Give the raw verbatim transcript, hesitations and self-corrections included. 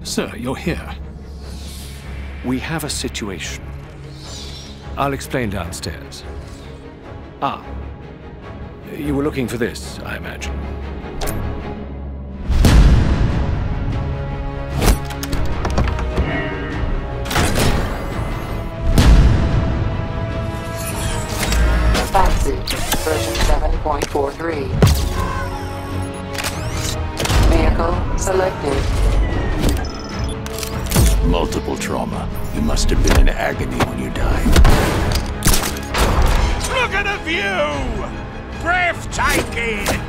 Sir, you're here. We have a situation. I'll explain downstairs. Ah. You were looking for this, I imagine. Spacesuit, version seven point four three. Vehicle selected. Multiple trauma. You must have been in agony when you died. Look at the view! Breathtaking!